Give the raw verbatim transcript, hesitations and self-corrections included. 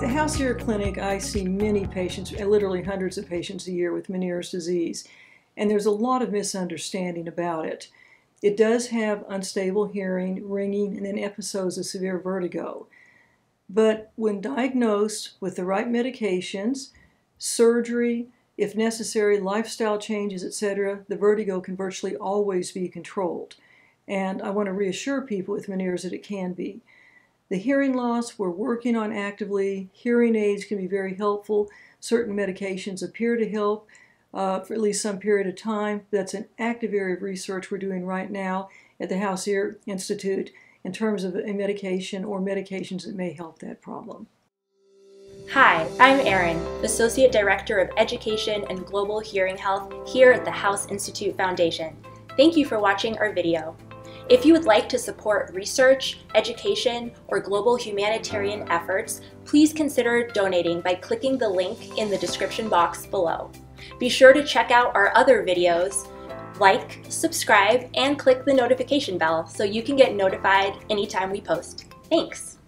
the House Ear Clinic, I see many patients, literally hundreds of patients a year with Meniere's disease, and there's a lot of misunderstanding about it. It does have unstable hearing, ringing, and then episodes of severe vertigo. But when diagnosed with the right medications, surgery, if necessary, lifestyle changes, et cetera, the vertigo can virtually always be controlled. And I want to reassure people with Meniere's that it can be. The hearing loss we're working on actively. Hearing aids can be very helpful. Certain medications appear to help uh, for at least some period of time. That's an active area of research we're doing right now at the House Ear Institute in terms of a medication or medications that may help that problem. Hi, I'm Erin, Associate Director of Education and Global Hearing Health here at the House Institute Foundation. Thank you for watching our video. If you would like to support research, education, or global humanitarian efforts, please consider donating by clicking the link in the description box below. Be sure to check out our other videos, like, subscribe, and click the notification bell so you can get notified anytime we post. Thanks!